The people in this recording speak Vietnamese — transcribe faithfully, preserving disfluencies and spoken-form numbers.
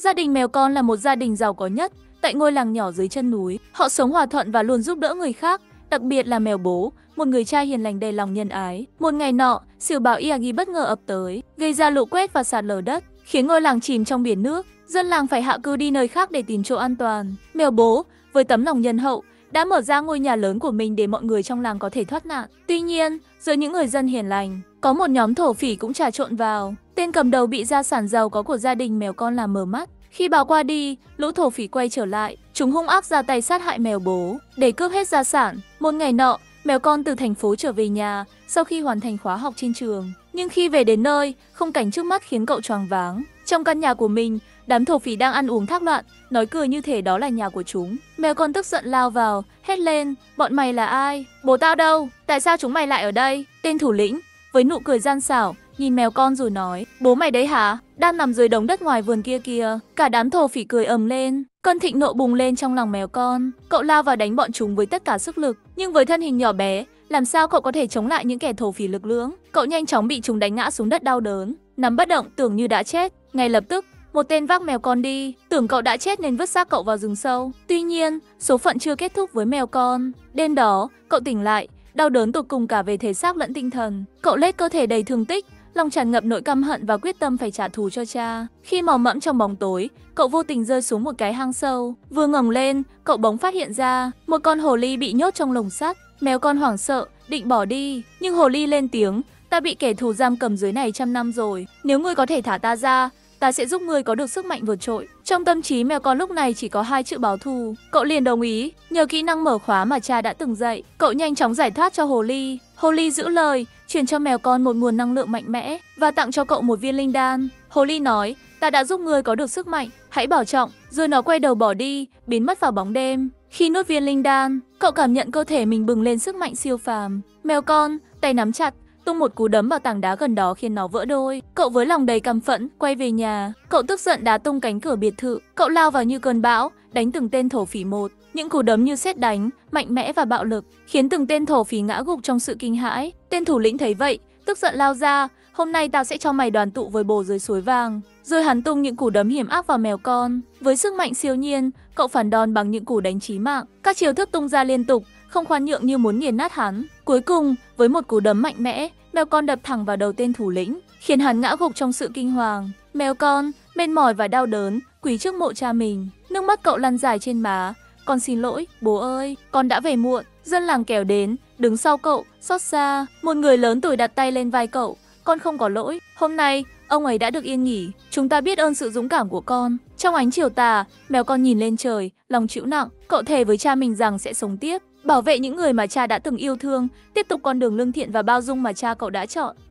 Gia đình mèo con là một gia đình giàu có nhất tại ngôi làng nhỏ dưới chân núi. Họ sống hòa thuận và luôn giúp đỡ người khác, đặc biệt là mèo bố, một người cha hiền lành đầy lòng nhân ái. Một ngày nọ, siêu bão Yagi bất ngờ ập tới, gây ra lũ quét và sạt lở đất, khiến ngôi làng chìm trong biển nước. Dân làng phải hạ cư đi nơi khác để tìm chỗ an toàn. Mèo bố, với tấm lòng nhân hậu, đã mở ra ngôi nhà lớn của mình để mọi người trong làng có thể thoát nạn. Tuy nhiên, giữa những người dân hiền lành, có một nhóm thổ phỉ cũng trà trộn vào. Tên cầm đầu bị gia sản giàu có của gia đình mèo con làm mờ mắt. Khi bão qua đi, lũ thổ phỉ quay trở lại, chúng hung ác ra tay sát hại mèo bố để cướp hết gia sản. Một ngày nọ, mèo con từ thành phố trở về nhà sau khi hoàn thành khóa học trên trường. Nhưng khi về đến nơi, khung cảnh trước mắt khiến cậu choáng váng. Trong căn nhà của mình, đám thổ phỉ đang ăn uống thác loạn, nói cười như thể đó là nhà của chúng. Mèo con tức giận lao vào, hét lên, bọn mày là ai? Bố tao đâu? Tại sao chúng mày lại ở đây? Tên thủ lĩnh, với nụ cười gian xảo, nhìn mèo con rồi nói, bố mày đấy hả? Đang nằm dưới đống đất ngoài vườn kia kìa. Cả đám thổ phỉ cười ầm lên. Cơn thịnh nộ bùng lên trong lòng mèo con. Cậu lao vào đánh bọn chúng với tất cả sức lực. Nhưng với thân hình nhỏ bé, làm sao cậu có thể chống lại những kẻ thổ phỉ lực lưỡng? Cậu nhanh chóng bị chúng đánh ngã xuống đất đau đớn, nằm bất động tưởng như đã chết. Ngay lập tức, một tên vác mèo con đi, tưởng cậu đã chết nên vứt xác cậu vào rừng sâu. Tuy nhiên, số phận chưa kết thúc với mèo con. Đêm đó, cậu tỉnh lại, đau đớn tột cùng cả về thể xác lẫn tinh thần. Cậu lết cơ thể đầy thương tích, lòng tràn ngập nỗi căm hận và quyết tâm phải trả thù cho cha. Khi mò mẫm trong bóng tối, cậu vô tình rơi xuống một cái hang sâu. Vừa ngẩng lên, cậu bỗng phát hiện ra một con hồ ly bị nhốt trong lồng sắt. Mèo con hoảng sợ, định bỏ đi, nhưng hồ ly lên tiếng, ta bị kẻ thù giam cầm dưới này trăm năm rồi. Nếu ngươi có thể thả ta ra, ta sẽ giúp ngươi có được sức mạnh vượt trội. Trong tâm trí mèo con lúc này chỉ có hai chữ báo thù. Cậu liền đồng ý, nhờ kỹ năng mở khóa mà cha đã từng dạy. Cậu nhanh chóng giải thoát cho hồ ly. Hồ ly giữ lời, truyền cho mèo con một nguồn năng lượng mạnh mẽ và tặng cho cậu một viên linh đan. Hồ ly nói, ta đã giúp ngươi có được sức mạnh, hãy bảo trọng. Rồi nó quay đầu bỏ đi, biến mất vào bóng đêm. Khi nuốt viên linh đan, cậu cảm nhận cơ thể mình bừng lên sức mạnh siêu phàm. Mèo con, tay nắm chặt, tung một cú đấm vào tảng đá gần đó khiến nó vỡ đôi. Cậu với lòng đầy căm phẫn quay về nhà. Cậu tức giận đá tung cánh cửa biệt thự. Cậu lao vào như cơn bão, đánh từng tên thổ phỉ một. Những cú đấm như sét đánh, mạnh mẽ và bạo lực, khiến từng tên thổ phỉ ngã gục trong sự kinh hãi. Tên thủ lĩnh thấy vậy, tức giận lao ra, hôm nay tao sẽ cho mày đoàn tụ với bồ dưới suối vàng. Rồi hắn tung những cú đấm hiểm ác vào mèo con. Với sức mạnh siêu nhiên, cậu phản đòn bằng những cú đánh chí mạng. Các chiêu thức tung ra liên tục, không khoan nhượng như muốn nghiền nát hắn. Cuối cùng, với một cú đấm mạnh mẽ, mèo con đập thẳng vào đầu tên thủ lĩnh, khiến hắn ngã gục trong sự kinh hoàng. Mèo con, mệt mỏi và đau đớn, quỳ trước mộ cha mình. Nước mắt cậu lăn dài trên má. Con xin lỗi, bố ơi, con đã về muộn. Dân làng kéo đến, đứng sau cậu, xót xa. Một người lớn tuổi đặt tay lên vai cậu. Con không có lỗi, hôm nay, ông ấy đã được yên nghỉ. Chúng ta biết ơn sự dũng cảm của con. Trong ánh chiều tà, mèo con nhìn lên trời, lòng trĩu nặng. Cậu thề với cha mình rằng sẽ sống tiếp, bảo vệ những người mà cha đã từng yêu thương, tiếp tục con đường lương thiện và bao dung mà cha cậu đã chọn.